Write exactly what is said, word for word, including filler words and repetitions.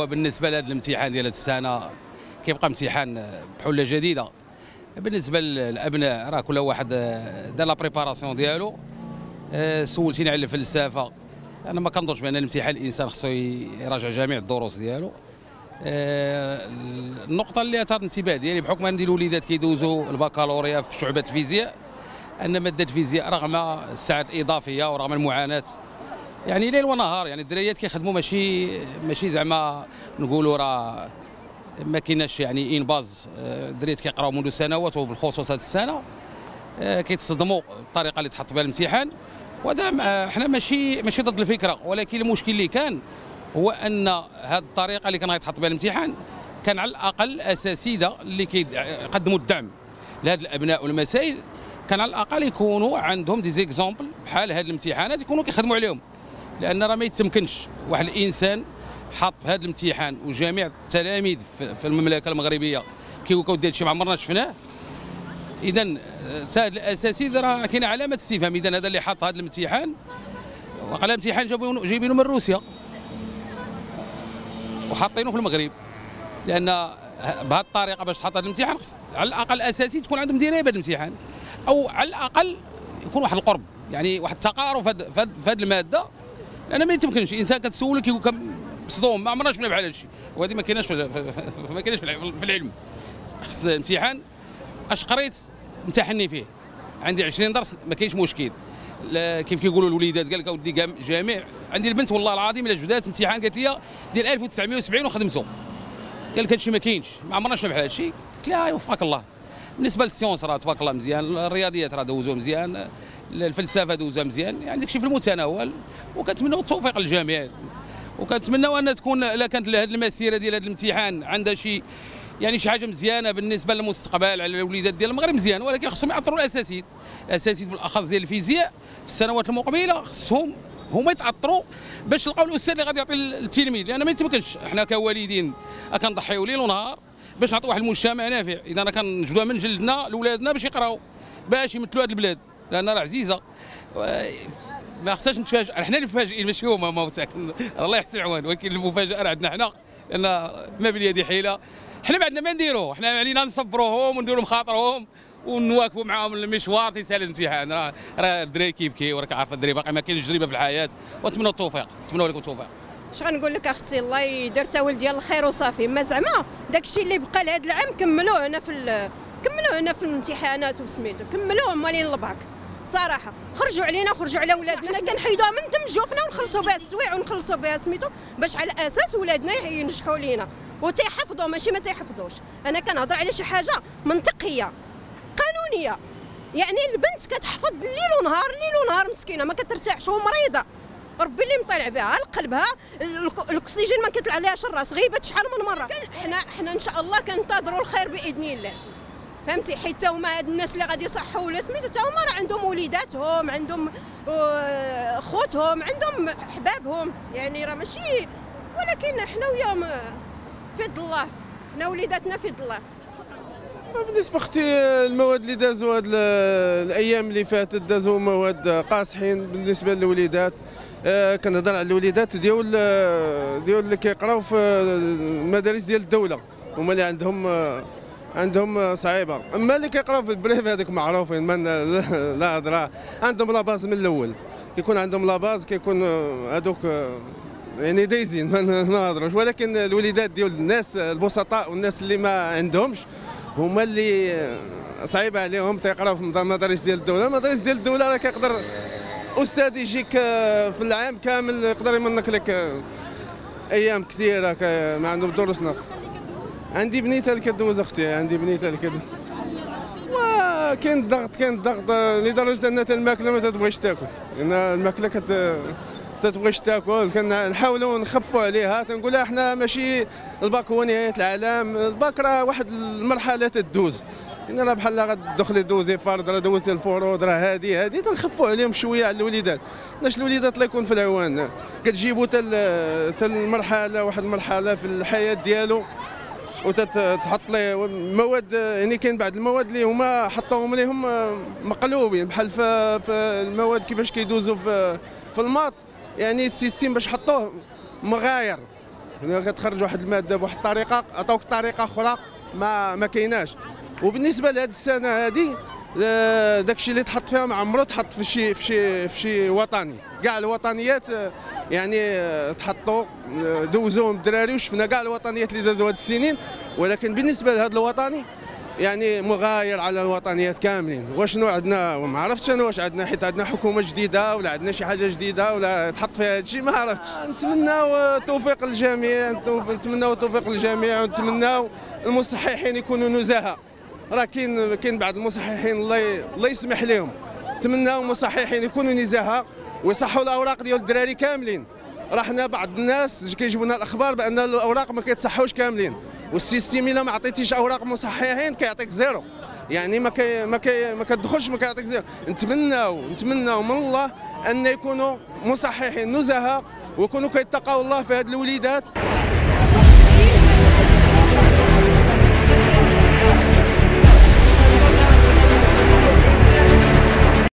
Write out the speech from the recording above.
هو بالنسبه لهذا الامتحان ديال هذه السنه كيبقى امتحان بحله جديده. بالنسبه للابناء راه كل واحد دار لا بريباراسيون ديالو. سولتيني على الفلسفه، انا ما كنظنش بان الامتحان الانسان خصو يراجع جميع الدروس ديالو. النقطه اللي اثارت الانتباه ديالي بحكم ان الوليدات كيدوزوا البكالوريا في شعبه الفيزياء، ان ماده الفيزياء رغم الساعات الاضافيه ورغم المعاناه يعني ليل ونهار، يعني الدراريات كيخدموا ماشي ماشي زعما نقولوا راه ما كايناش يعني ان باز. الدراريات كيقراو منذ سنوات وبالخصوص هذه السنه كيتصدموا بالطريقه اللي تحط بها الامتحان. وهذا حنا ماشي ماشي ضد الفكره، ولكن المشكل اللي كان هو ان هذه الطريقه اللي كان غيتحط بها الامتحان كان على الاقل الاساتذه اللي كيقدموا الدعم لهاد الابناء والمسائل كان على الاقل يكونوا عندهم دي زيكزامبل بحال هاد الامتحانات يكونوا كيخدموا عليهم. لان راه ما يتمكنش واحد الانسان حط هذا الامتحان وجميع التلاميذ في المملكه المغربيه كيوكاو ديال شي ما عمرنا شفناه. اذا هاد الاساتذه راه كاينه علامه استفهام. اذا هذا اللي حط هذا الامتحان وقال الامتحان جابوا جايبينه من روسيا وحاطينه في المغرب، لان بهذه الطريقه باش تحط هذا الامتحان على الاقل الاساتذه تكون عندهم درايه بهذا الامتحان، او على الاقل يكون واحد القرب، يعني واحد التقارب في هذه الماده. لان ما يتمكنش انسان كتسولو كيكون مصدوم ما عمرنا شفنا بحال هذا الشيء، وهذه ما كايناش ما كايناش في العلم. خص الامتحان اش قريت امتحني فيه، عندي عشرين درس ما كاينش مشكل. كيف كيقولوا الوليدات قال لك اودي جامع. عندي البنت والله العظيم الا بدات امتحان قالت لي ديال ألف وتسعمائة وسبعين وخدمته. قال لك هذا الشيء ما كاينش، ما عمرنا شفنا بحال هذا الشيء. قلت لها يوفقك الله. بالنسبه للسيونس راه تبارك الله مزيان، الرياضيات راه دوزوها مزيان، الفلسفه دوزها مزيان، يعني داكشي في المتناول. وكنتمنوا التوفيق للجميع، وكنتمنوا ان تكون الا كانت هذه المسيره ديال هذا الامتحان عندها شي يعني شي حاجه مزيانه بالنسبه للمستقبل على الوليدات ديال المغرب مزيان، ولكن خصهم يعطروا الاساتذه الاساتذه بالاخص ديال الفيزياء في السنوات المقبله. خصهم هما يتعطروا باش يلقاو الاستاذ اللي غادي يعطي التلميذ، لان ما يتمكنش حنا كوالدين كنضحيو ليل ونهار باش نعطيو واحد المجتمع نافع. اذا انا كنجبدوها من جلدنا لولادنا باش يقراو باش يمثلوا هذه البلاد، لان راه عزيزه. ما خصناش نتفاجئ، حنا اللي مفاجئين ماشي هما. ما الله يحسن العوان، ولكن المفاجاه راه عندنا حنا، لان ما باليد حيله. حنا ما عندنا ما نديروه، حنا علينا نصبروهم ونديروا مخاطرهم ونواكبوا معاهم المشوار تيسال الامتحان. راه راه الدراري كيبكي وراك عارف الدراري باقي ما كاينش تجربه في الحياه، ونتمنوا التوفيق، نتمنوا لكم التوفيق. اش غنقول لك اختي، الله يدير تا ولد ديال الخير وصافي. ما زعما داكشي اللي بقى لهذا العام كملوه هنا في كملوه هنا في الامتحانات وسميتو كملوه مالين الباك. صراحه خرجوا علينا خرجوا على ولادنا، حنا كنحيدوها من دم جوفنا ونخلصوا بها السوايع ونخلصوا بها سميتو باش على اساس ولادنا ينجحوا لينا وتيحفظوا ماشي ما تيحفظوش. انا كنهضر على شي حاجه منطقيه قانونيه، يعني البنت كتحفظ ليل ونهار ليل ونهار مسكينه ما كترتاحش ومريضه، ربي اللي مطلع بها قلبها الاكسجين ما كيطلع لهاش الراس، غيبت شحال من مره. حنا حنا ان شاء الله كننتظروا الخير باذن الله، فهمتي؟ حيت تا هما هاد الناس اللي غادي يصحوا ولا سميتو تا هما راه عندهم وليداتهم، عندهم خوتهم، عندهم احبابهم، يعني راه ماشي. ولكن حنا وياهم في يد الله، حنا وليداتنا في يد الله. بالنسبه اختي المواد اللي دازوا هاد الايام اللي فاتت دازوا مواد قاصحين بالنسبه للوليدات. آه كنهضر على الوليدات ديال ديال اللي كيقراو في المدارس ديال الدوله، هما اللي عندهم عندهم صعيبه. اما اللي كيقراو في البريف هذوك معروفين من لا هضره، عندهم لاباز من الاول، كيكون عندهم لاباز كيكون هذوك يعني دايزين ما نهضروش. ولكن الوليدات ديال الناس البسطاء والناس اللي ما عندهمش هما اللي صعيبه عليهم تيقراو في المدارس ديال الدوله. المدارس ديال الدوله راه كيقدر استاذ يجيك في العام كامل يقدر يمنك لك ايام كثيره ما عندهم دروس ناقص. عندي بنيته اللي كدوز اختي، عندي بنيته اللي كدوز. وكاين الضغط كاين الضغط لدرجه ان الماكله ما تتبغيش تاكل، لان الماكله كت تتبغيش تاكل. كنحاولوا نخفوا عليها، تنقول لها احنا ماشي الباك هو نهايه العالم، الباك راه واحد المرحله تدوز، يعني راه بحال غتدخلي دوزي فرض، راه دوزتي الفروض، راه هادي هادي تنخفوا عليهم شويه على الوليدات. علاش الوليدات الله يكون في العوان، كتجيبوا حتى المرحله واحد المرحله في الحياه ديالو وتتحط ليه مواد، يعني كاين بعض المواد اللي هما حطوهم ليهم مقلوبين، بحال في المواد كيفاش كيدوزوا في في الماط، يعني السيستيم باش حطوه مغاير، كتخرج واحد الماده بواحد الطريقه، عطاوك طريقه اخرى ما ما كايناش. وبالنسبه لهذه السنه هذه داكشي اللي تحط فيها ما عمره تحط في شي في شي في شي وطني. كاع الوطنيات يعني تحطوا دوزوهم الدراري وشفنا كاع الوطنيات اللي دازوا هاد السنين، ولكن بالنسبه لهذا الوطني يعني مغاير على الوطنيات كاملين. واشنو عندنا ما عرفتش انا، واش عندنا حيت عندنا حكومه جديده ولا عندنا شي حاجه جديده ولا تحط فيها هادشي ما عرفتش. نتمناو التوفيق للجميع، نتمناو التوفيق للجميع، ونتمناو المصححين يكونوا نزهه. راه كاين كاين بعض المصححين الله الله يسمح لهم، نتمناو المصححين يكونوا نزهه ويصحوا الاوراق ديال الدراري كاملين. راه حنا بعض الناس كيجيبوا لنا الاخبار بان الاوراق ما كيتصحوش كاملين، والسيستيم الا ما عطيتيش اوراق مصححين كيعطيك زيرو، يعني ما كي ما كي ما كتدخلش ما كيعطيك زيرو. نتمناو نتمناو من الله ان يكونوا مصححين نزهه ويكونوا كيتقوا الله في هاد الوليدات.